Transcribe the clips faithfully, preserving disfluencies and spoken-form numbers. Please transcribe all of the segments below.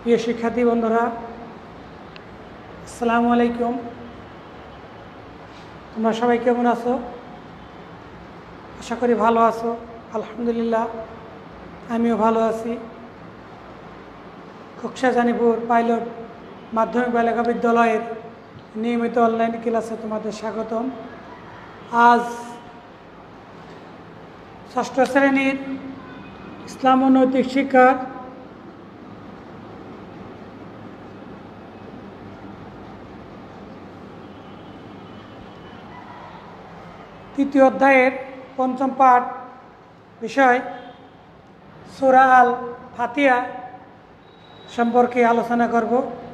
প্রিয় শিক্ষার্থী বন্ধুরা, আসসালামু আলাইকুম। তোমরা সবাই কেমন আছো? আশা করি ভালো আছো। আলহামদুলিল্লাহ, আমিও ভালো আছি। খোকসা জানিপুর পাইলট মাধ্যমিক বালিকা বিদ্যালয়ের নিয়মিত অনলাইন ক্লাসে তোমাদের স্বাগতম। আজ ষষ্ঠ শ্রেণীর ইসলাম ও নৈতিক শিক্ষার তৃতীয় অধ্যায়ের পঞ্চম পাঠ বিষয় সূরা আল ফাতিহা সম্পর্কে আলোচনা করব।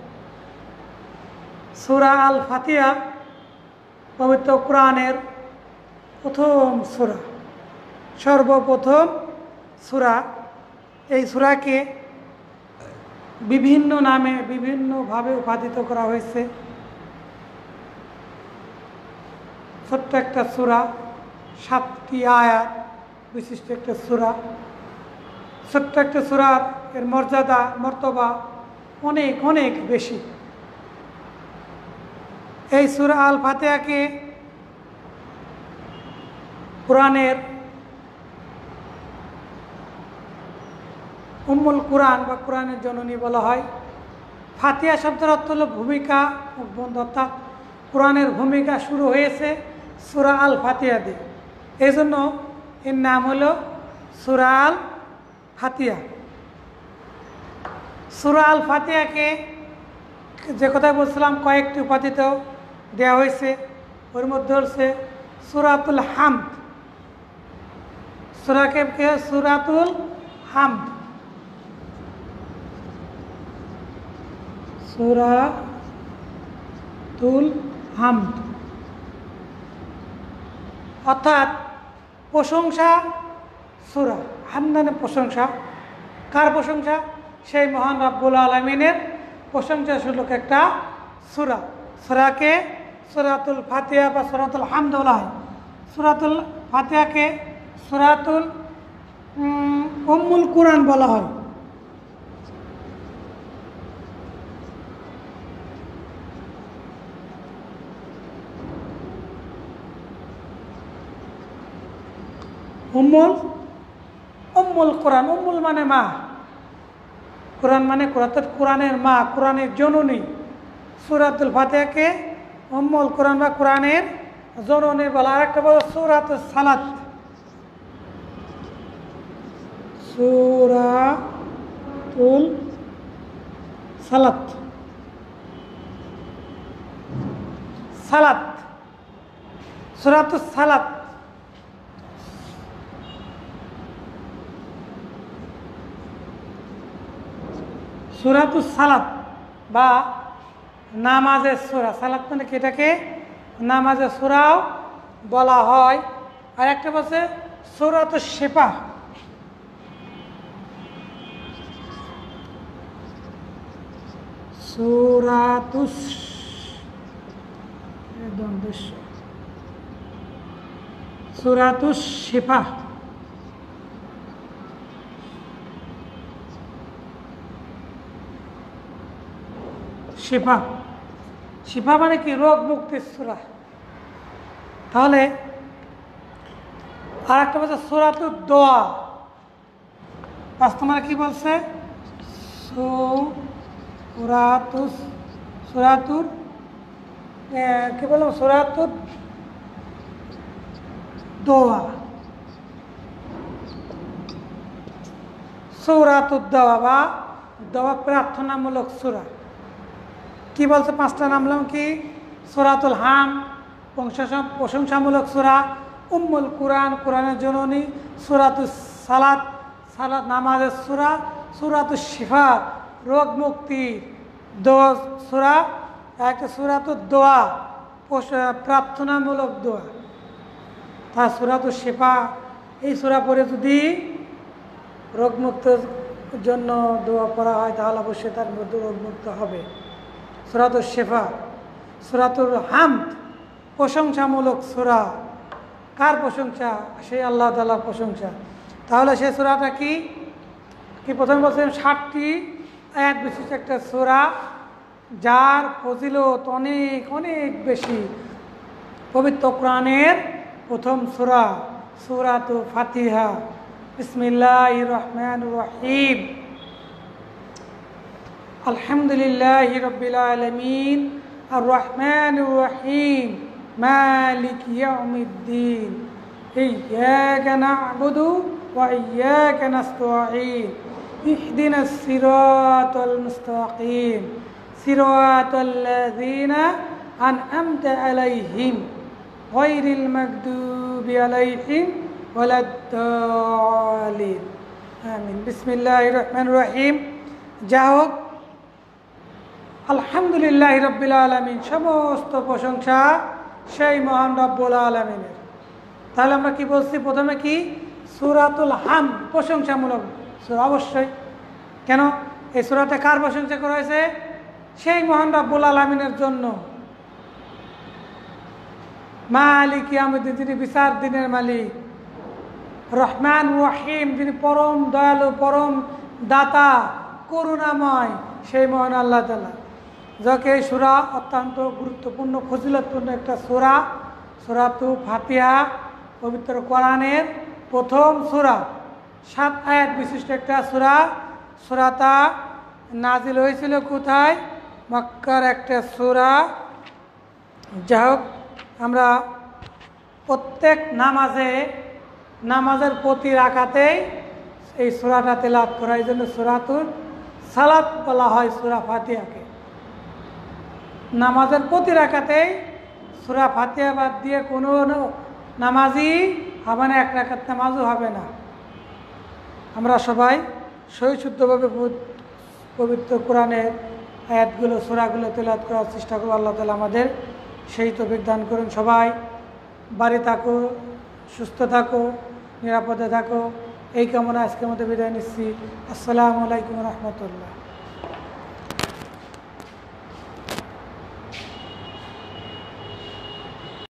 সূরা আল ফাতিহা পবিত্র কোরআনের প্রথম সূরা, সর্বপ্রথম সূরা। এই সূরাকে বিভিন্ন নামে বিভিন্নভাবে উপাধিত করা হয়েছে। ছোট্ট একটা সূরা, সাতটি আয়াত বিশিষ্ট একটা সূরা। ছোট্ট একটা সূরার এর মর্যাদা মর্তবা অনেক অনেক বেশি। এই সূরা আল ফাতিহাকে কোরআনের উম্মুল কোরআন বা কোরআনের জননী বলা হয়। ফাতিহা শব্দের অর্থ হল ভূমিকা, অর্থাৎ কোরআনের ভূমিকা শুরু হয়েছে সূরা আল ফাতিহা দিয়ে। এই জন্য এর নাম হলো সূরা আল ফাতিহা। সূরা আল ফাতিহাকে যে কথা বলছিলাম কয়েকটি উপাধিতেও দেওয়া হয়েছে। ওর মধ্যে হচ্ছে সূরাতুল হামদ। সূরাকে সূরাতুল হামদ, সূরাতুল হামদ অর্থাৎ প্রশংসা সূরা। হামদানে প্রশংসা। কার প্রশংসা? সেই মহান রব্বুল আলামিনের প্রশংসা সুলক একটা সূরা। সূরাকে সূরাতুল ফাতিহা বা সূরাতুল হামদ বলা হয়। সূরাতুল ফাতিহাকে সূরাতুল উম্মুল কোরআন বলা হয়। উম্মুল উম্মুল কোরআন। উম্মুল মানে মা, কোরআন মানে কোরআনের মা, কোরআনের জননী। সূরাতুল ফাতিহাকে উম্মুল কোরআন বা কোরআনের জননী বলা। আর একটা বলো সূরাতুস সালাত। সূরাতুল সালাত, সালাত, সূরাতুস সালাত। সূরাতুস সালাত বা নামাজের সূরা। সালাত মানে কি? এটাকে নামাজের সূরাও বলা হয়। আর একটা বলছে সূরাতুস শিফা। সূরাতুস সূরাতুস শিফা। শিফা, শিফা মানে কি? রোগ মুক্তির সূরা। তাহলে আর একটা বলছে সূরাতুদ দোয়া। পাঁচ নম্বরে কি বলছে? সূরাতুস সূরাতুর কি বললাম? সূরাতুদ দোয়া। সূরাতুদ দোয়া বা দোয়া প্রার্থনামূলক সূরা। কি বলছে? পাঁচটা নামলাম কি? সূরাতুল হাম প্রশংসামূলক সূরা, উম্মুল কোরআন কোরআনের জননী, সূরাতুস সালাত সালাত নামাজের সূরা, সূরাতুস শিফা রোগ মুক্তি দোয়া সূরা, একটা সূরাতুদ দোয়া প্রার্থনামূলক দোয়া। তা সূরাতুস শিফা এই সূরা পড়ে যদি রোগ মুক্তের জন্য দোয়া করা হয় তাহলে অবশ্যই তার মধ্যে রোগ মুক্ত হবে। সূরাতুস শিফা। সূরাতুল হামদ প্রশংসামূলক সূরা। কার প্রশংসা? সেই আল্লাহ তাআলার প্রশংসা। তাহলে সেই সূরাটা কি? কি প্রথমে বলছিলাম ষাটটি আয়াত বিশিষ্ট একটা সূরা, যার ফজিলত অনেক অনেক বেশি। পবিত্র কোরআনের প্রথম সূরা সূরাতুল ফাতিহা। বিসমিল্লাহির রহমানির রহিম। আলহামদুলিল্লাহি রাব্বিল আলামিন আর রহমানির রহিম মালিকি ইয়াউমিদ্দিন ইয়্যাকা না'বুদু ওয়া ইয়্যাকা নাস্তাঈন ইহদিনাস সিরাতাল মুস্তাকিম সিরাতাল লাযিনা আন'আমতা আলাইহিম গায়রিল মাগদুবি আলাইহিম ওয়ালাদ-দাল্লিন। আমিন। বিসমিল্লাহির রহমানির রহিম। যা হোক, আলহামদুলিল্লাহি রাব্বিল আলামিন, সমস্ত প্রশংসা সেই মহান রব্বুল আলামিনের। তাহলে আমরা কি বলছি প্রথমে? কি সূরাতুল হামদ, প্রশংসামূলক সূরা। অবশ্যই। কেন? এই সূরাতে কার প্রশংসা করা হয়েছে? সেই মহান রব্বুল আলামিনের জন্য। মালিক ইয়াউমিদ্দিন, যিনি বিচার দিনের মালিক। রহমান রহিম, যিনি পরম দয়ালু, পরম দাতা, করুণাময়, সেই মহান আল্লাহ তাআলা। যাকে এই সূরা অত্যন্ত গুরুত্বপূর্ণ, ফজিলতপূর্ণ একটা সূরা, সূরাতুল ফাতিহা, পবিত্র কোরআনের প্রথম সূরা, সাত আয়াত বিশিষ্ট একটা সূরা। সূরাটা নাজিল হয়েছিল কোথায়? মক্কার একটা সূরা। যাই হোক, আমরা প্রত্যেক নামাজে নামাজের প্রতি রাকাতেই এই সূরাটা তেলাওয়াত করা, এই জন্য সূরাতুল সালাত বলা হয় সূরা ফাতিহাকে। নামাজের প্রতি রাকাতেই সূরা ফাতিহা বাদ দিয়ে কোনো নামাজই হবে না, এক রাকাত নামাজও হবে না। আমরা সবাই সহিশুদ্ধভাবে পবিত্র কোরআনের আয়াতগুলো, সূরাগুলো তেলাওয়াত করার চেষ্টা করব। আল্লাহ তাআলা আমাদের সেই তৌফিক দান করুন। সবাই বাড়ি থাকো, সুস্থ থাকো, নিরাপদে থাকো, এই কামনা আজকের মতো বিদায় নিচ্ছি। আসসালামু আলাইকুম রহমতুল্লাহ।